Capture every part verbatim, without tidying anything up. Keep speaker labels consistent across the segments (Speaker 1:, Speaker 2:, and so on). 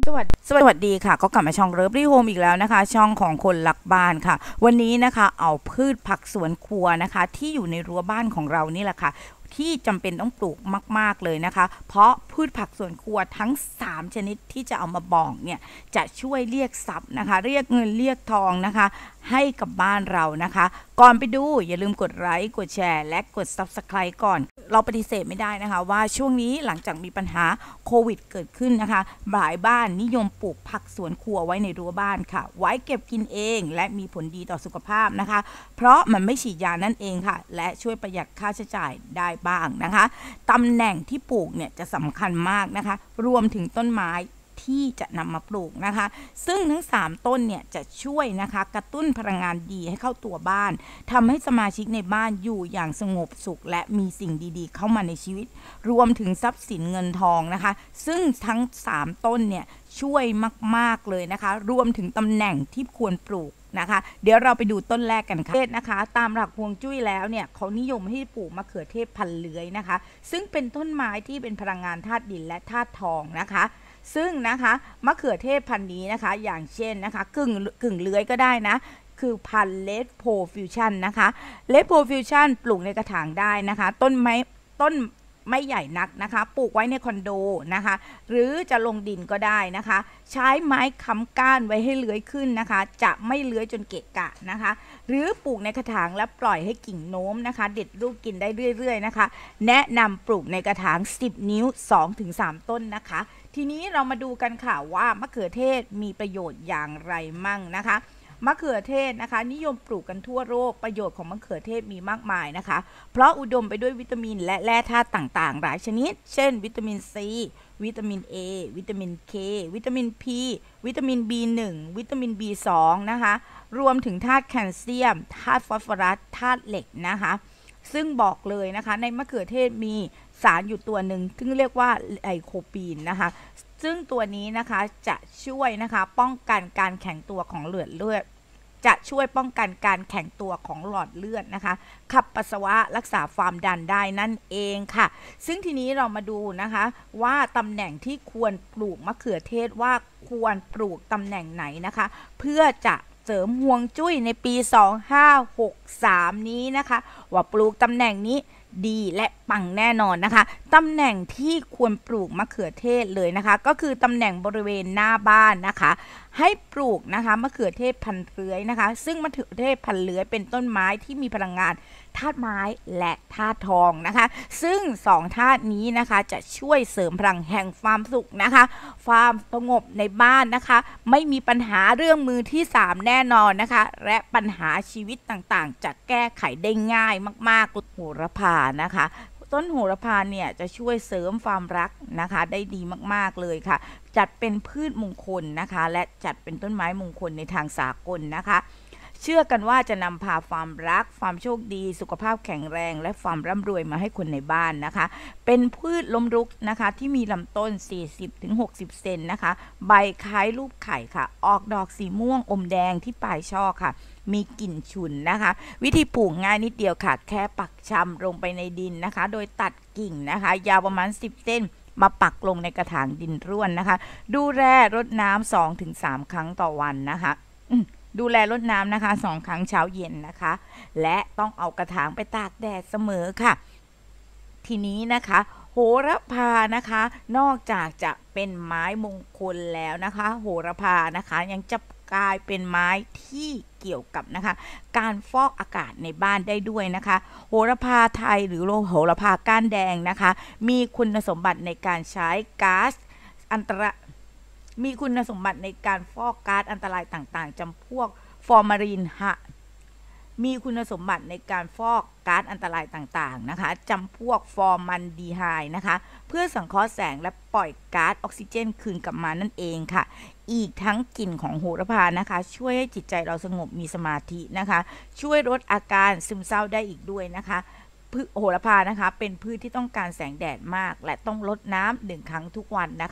Speaker 1: สวัสดีสวัสดีค่ะก็กลับมาช่องเลิฟลี่โฮมอีกแล้วนะคะช่องของคนรักบ้านค่ะวันนี้นะคะเอาพืชผักสวนครัวนะคะที่อยู่ในรั้วบ้านของเรานี่แหละค่ะที่จำเป็นต้องปลูกมากๆเลยนะคะเพราะพืชผักสวนครัวทั้งสามชนิดที่จะเอามาบอกเนี่ยจะช่วยเรียกทรัพย์นะคะเรียกเงินเรียกทองนะคะให้กับบ้านเรานะคะก่อนไปดูอย่าลืมกดไลค์กดแชร์และกด ซับสไครบ์ ก่อนเราปฏิเสธไม่ได้นะคะว่าช่วงนี้หลังจากมีปัญหาโควิดเกิดขึ้นนะคะหลายบ้านนิยมปลูกผักสวนครัวไว้ในรั้วบ้านค่ะไว้เก็บกินเองและมีผลดีต่อสุขภาพนะคะเพราะมันไม่ฉีดยานั่นเองค่ะและช่วยประหยัดค่าใช้จ่ายได้บ้างนะคะตำแหน่งที่ปลูกเนี่ยจะสำคัญมากนะคะรวมถึงต้นไม้ที่จะนำมาปลูกนะคะซึ่งทั้งสามต้นเนี่ยจะช่วยนะคะกระตุ้นพลังงานดีให้เข้าตัวบ้านทำให้สมาชิกในบ้านอยู่อย่างสงบสุขและมีสิ่งดีๆเข้ามาในชีวิตรวมถึงทรัพย์สินเงินทองนะคะซึ่งทั้งสามต้นเนี่ยช่วยมากๆเลยนะคะรวมถึงตำแหน่งที่ควรปลูกนะคะเดี๋ยวเราไปดูต้นแรกกันค่ะนะคะตามหลักฮวงจุ้ยแล้วเนี่ยเขานิยมให้ปลูกมะเขือเทศพันธุ์เลื้อยนะคะซึ่งเป็นต้นไม้ที่เป็นพลังงานธาตุดินและธาตุทองนะคะซึ่งนะคะมะเขือเทศพันธุ์นี้นะคะอย่างเช่นนะคะกึ่งกึ่งเลื้อยก็ได้นะคือพันธุ์เลดโพฟิวชั่นนะคะเลดโพฟิวชั่นปลูกในกระถางได้นะคะต้นไม้ต้นไม่ใหญ่นักนะคะปลูกไว้ในคอนโดนะคะหรือจะลงดินก็ได้นะคะใช้ไม้ค้ำก้านไว้ให้เลื้อยขึ้นนะคะจะไม่เลื้อยจนเกะกะนะคะหรือปลูกในกระถางและปล่อยให้กิ่งโน้มนะคะเด็ดลูกกินได้เรื่อยๆนะคะแนะนำปลูกในกระถางสิบนิ้ว สองถึงสาม ต้นนะคะทีนี้เรามาดูกันค่ะว่ามะเขือเทศมีประโยชน์อย่างไรมั่งนะคะมะเขือเทศนะคะนิยมปลูกกันทั่วโลกประโยชน์ของมะเขือเทศมีมากมายนะคะเพราะอุดมไปด้วยวิตามินและแร่ธาตุต่างๆหลายชนิดเช่นวิตามินซีวิตามิน A วิตามิน K วิตามิน P วิตามิน บี หนึ่ง วิตามิน บี สอง นะคะรวมถึงธาตุแคลเซียมธาตุฟอสฟอรัสธาตุเหล็กนะคะซึ่งบอกเลยนะคะในมะเขือเทศมีสารอยู่ตัวหนึ่งซึ่งเรียกว่าไลโคปีนนะคะซึ่งตัวนี้นะคะจะช่วยนะคะป้องกันการแข็งตัวของเลือดเลือดจะช่วยป้องกันการแข็งตัวของหลอดเลือดนะคะขับปัสสาวะรักษาความดันได้นั่นเองค่ะซึ่งทีนี้เรามาดูนะคะว่าตำแหน่งที่ควรปลูกมะเขือเทศว่าควรปลูกตำแหน่งไหนนะคะเพื่อจะเสริมฮวงจุ้ยในปีสองพันห้าร้อยหกสิบสามนี้นะคะว่าปลูกตำแหน่งนี้ดีและปังแน่นอนนะคะตำแหน่งที่ควรปลูกมะเขือเทศเลยนะคะก็คือตำแหน่งบริเวณหน้าบ้านนะคะให้ปลูกนะคะมะเขือเทศพันธุ์เลื้อยนะคะซึ่งมะเขือเทศพันธุ์เลื้อยเป็นต้นไม้ที่มีพลังงานธาตุไม้และธาตุทองนะคะซึ่งสองธาตุนี้นะคะจะช่วยเสริมพลังแห่งความสุขนะคะความสงบในบ้านนะคะไม่มีปัญหาเรื่องมือที่สามแน่นอนนะคะและปัญหาชีวิตต่างๆจะแก้ไขได้ง่ายมากๆโหระพานะคะต้นโหระพาเนี่ยจะช่วยเสริมความรักนะคะได้ดีมากๆเลยค่ะจัดเป็นพืชมงคลนะคะและจัดเป็นต้นไม้มงคลในทางสากลนะคะเชื่อกันว่าจะนำพาความรักความโชคดีสุขภาพแข็งแรงและความร่ำรวยมาให้คนในบ้านนะคะเป็นพืชล้มลุกนะคะที่มีลำต้น สี่สิบถึงหกสิบ เซนนะคะใบคล้ายรูปไข่ค่ะออกดอกสีม่วงอมแดงที่ปลายช่อค่ะมีกลิ่นฉุนนะคะวิธีปลูกง่ายนิดเดียวค่ะแค่ปักชำลงไปในดินนะคะโดยตัดกิ่งนะคะยาวประมาณสิบเซนมาปักลงในกระถางดินร่วนนะคะดูแลรดน้ำ สองถึงสาม ครั้งต่อวันนะคะดูแลรดน้ำนะคะสองครั้งเช้าเย็นนะคะและต้องเอากระถางไปตากแดดเสมอค่ะทีนี้นะคะโหระพานะคะนอกจากจะเป็นไม้มงคลแล้วนะคะโหระพานะคะยังจะกลายเป็นไม้ที่เกี่ยวกับนะคะการฟอกอากาศในบ้านได้ด้วยนะคะโหระพาไทยหรือโหระพาก้านแดงนะคะมีคุณสมบัติในการใช้ก๊าซอันตรายมีคุณสมบัติในการฟอกก๊าซอันตรายต่างๆจำพวกฟอร์มาลีนฮะมีคุณสมบัติในการฟอกก๊าซอันตรายต่างๆนะคะจำพวกฟอร์มันดีไฮด์นะคะเพื่อสังเคราะห์แสงและปล่อยก๊าซออกซิเจนคืนกลับมานั่นเองค่ะอีกทั้งกลิ่นของโหระพานะคะช่วยให้จิตใจเราสงบมีสมาธินะคะช่วยลดอาการซึมเศร้าได้อีกด้วยนะคะพืชโหระพานะคะเป็นพืชที่ต้องการแสงแดดมากและต้องรดน้ำหนึ่งครั้งทุกวันนะคะ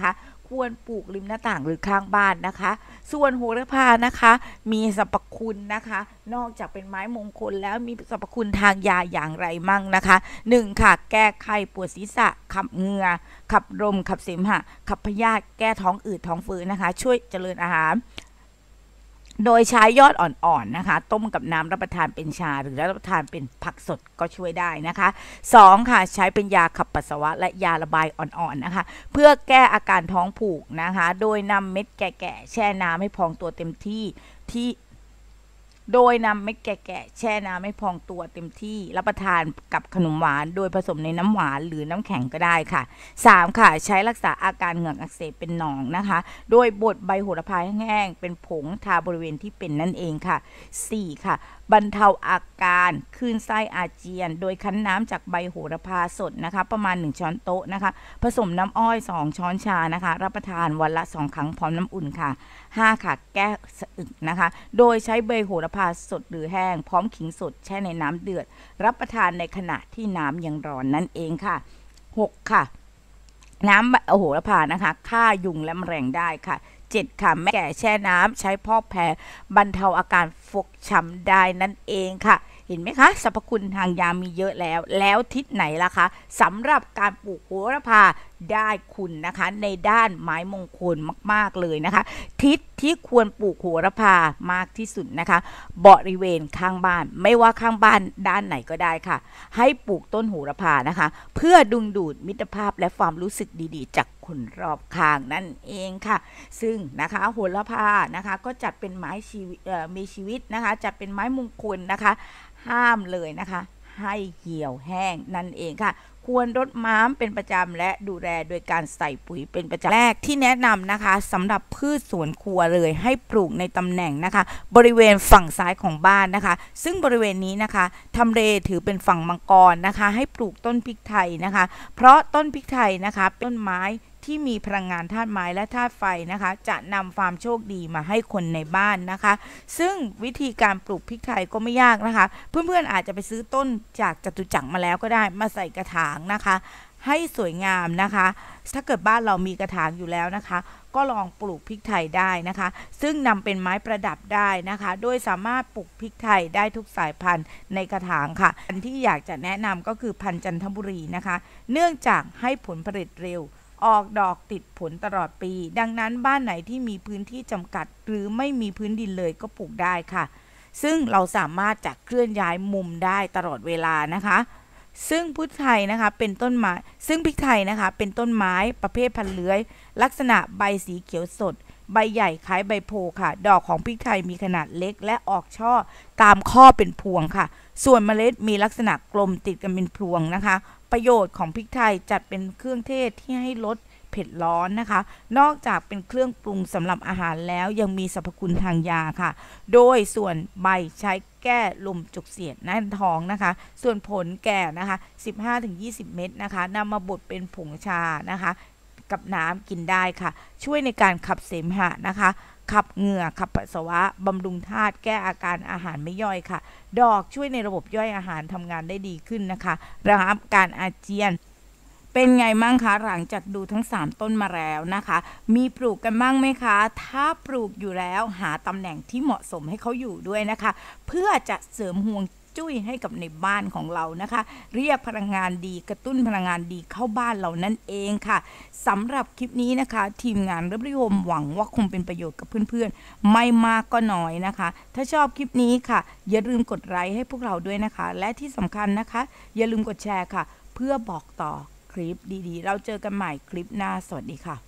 Speaker 1: ควรปลูกริมหน้าต่างหรือข้างบ้านนะคะส่วนโหระพานะคะมีสรรพคุณนะคะนอกจากเป็นไม้มงคลแล้วมีสรรพคุณทางยาอย่างไรมั่งนะคะหนึ่งค่ะแก้ไข้ปวดศีรษะขับเหงื่อขับลมขับเสมหะขับพยาธิแก้ท้องอืดท้องฝืนนะคะช่วยเจริญอาหารโดยใช้ยอดอ่อนๆนะคะต้มกับน้ำรับประทานเป็นชาหรือรับประทานเป็นผักสดก็ช่วยได้นะคะสองค่ะใช้เป็นยาขับปัสสาวะและยาระบายอ่อนๆนะคะเพื่อแก้อาการท้องผูกนะคะโดยนำเม็ดแก่ๆแช่น้ำให้พองตัวเต็มที่ที่โดยนำเม็ดแก่ๆแช่น้ำให้พองตัวเต็มที่รับประทานกับขนมหวานโดยผสมในน้ำหวานหรือน้ำแข็งก็ได้ค่ะสามค่ะใช้รักษาอาการเหงือกอักเสบเป็นหนองนะคะโดยบดใบโหระพาแห้งๆเป็นผงทาบริเวณที่เป็นนั่นเองค่ะสี่ค่ะบรรเทาอาการคลื่นไส้อาเจียนโดยคั้นน้ำจากใบโหระพาสดนะคะประมาณหนึ่งช้อนโต๊ะนะคะผสมน้ำอ้อยสองช้อนชานะคะรับประทานวันละสองครั้งพร้อมน้ำอุ่นค่ะห้าค่ะแก้สะอึกนะคะโดยใช้ใบโหระพาสดหรือแห้งพร้อมขิงสดแช่ในน้ำเดือดรับประทานในขณะที่น้ำยังร้อนนั่นเองค่ะหกค่ะน้ำโหระพานะคะฆ่ายุงและแมลงได้ค่ะเจ็ดค่ะแม่แก่แช่น้ำใช้พอกแผลบรรเทาอาการฟกช้ำได้นั่นเองค่ะเห็นไหมคะสรรพคุณทางยามีเยอะแล้วแล้วทิศไหนล่ะคะสำหรับการปลูกโหระพาได้คุณนะคะในด้านไม้มงคลมากๆเลยนะคะทิศที่ควรปลูกโหระพามากที่สุดนะคะบริเวณข้างบ้านไม่ว่าข้างบ้านด้านไหนก็ได้ค่ะให้ปลูกต้นโหระพานะคะเพื่อดึงดูดมิตรภาพและความรู้สึกดีๆจากคนรอบข้างนั่นเองค่ะซึ่งนะคะโหระพานะคะก็จัดเป็นไม้ชีวิตมีชีวิตนะคะจัดเป็นไม้มงคลนะคะห้ามเลยนะคะให้เหี่ยวแห้งนั่นเองค่ะควรรดน้ำเป็นประจำและดูแลโดยการใส่ปุ๋ยเป็นประจำแรกที่แนะนำนะคะสำหรับพืชสวนครัวเลยให้ปลูกในตำแหน่งนะคะบริเวณฝั่งซ้ายของบ้านนะคะซึ่งบริเวณนี้นะคะทำเลถือเป็นฝั่งมังกรนะคะให้ปลูกต้นพริกไทยนะคะเพราะต้นพริกไทยนะคะเป็นต้นไม้ที่มีพลังงานธาตุไม้และธาตุไฟนะคะจะนำความโชคดีมาให้คนในบ้านนะคะซึ่งวิธีการปลูกพริกไทยก็ไม่ยากนะคะเพื่อนๆอาจจะไปซื้อต้นจากจตุจักรมาแล้วก็ได้มาใส่กระถางนะคะให้สวยงามนะคะถ้าเกิดบ้านเรามีกระถางอยู่แล้วนะคะก็ลองปลูกพริกไทยได้นะคะซึ่งนำเป็นไม้ประดับได้นะคะโดยสามารถปลูกพริกไทยได้ทุกสายพันธุ์ในกระถางค่ะอันที่อยากจะแนะนำก็คือพันธุ์จันทบุรีนะคะเนื่องจากให้ผลผลิตเร็วออกดอกติดผลตลอดปีดังนั้นบ้านไหนที่มีพื้นที่จำกัดหรือไม่มีพื้นดินเลยก็ปลูกได้ค่ะซึ่งเราสามารถจะเคลื่อนย้ายมุมได้ตลอดเวลานะคะซึ่งพริกไทยนะคะเป็นต้นไม้ซึ่งพริกไทยนะคะเป็นต้นไม้ประเภทพันธุ์เลื้อยลักษณะใบสีเขียวสดใบใหญ่คล้ายใบโพค่ะดอกของพริกไทยมีขนาดเล็กและออกช่อตามข้อเป็นพวงค่ะส่วนเมล็ดมีลักษณะกลมติดกันเป็นพวงนะคะประโยชน์ของพริกไทยจัดเป็นเครื่องเทศที่ให้ลดเผ็ดร้อนนะคะนอกจากเป็นเครื่องปรุงสำหรับอาหารแล้วยังมีสรรพคุณทางยาค่ะโดยส่วนใบใช้แก้ลมจุกเสียดแน่นท้องนะคะส่วนผลแก่นะคะ สิบห้าถึงยี่สิบ เม็ดนะคะนำมาบดเป็นผงชานะคะกับน้ำกินได้ค่ะช่วยในการขับเสมหะนะคะขับเหงื่อขับปัสสาวะบำรุงธาตุแก้อาการอาหารไม่ย่อยค่ะดอกช่วยในระบบย่อยอาหารทำงานได้ดีขึ้นนะคะระงับการอาเจียนเป็นไงมั่งคะหลังจากดูทั้งสามต้นมาแล้วนะคะมีปลูกกันบ้างไหมคะถ้าปลูกอยู่แล้วหาตำแหน่งที่เหมาะสมให้เขาอยู่ด้วยนะคะเพื่อจะเสริมห่วงจุ้ยให้กับในบ้านของเรานะคะเรียกพลังงานดีกระตุ้นพลังงานดีเข้าบ้านเรานั่นเองค่ะสำหรับคลิปนี้นะคะทีมงานรับริโภคหวังว่าคงเป็นประโยชน์กับเพื่อนๆไม่มากก็น้อยนะคะถ้าชอบคลิปนี้ค่ะอย่าลืมกดไลค์ให้พวกเราด้วยนะคะและที่สำคัญนะคะอย่าลืมกดแชร์ค่ะเพื่อบอกต่อคลิปดีๆเราเจอกันใหม่คลิปหน้าสวัสดีค่ะ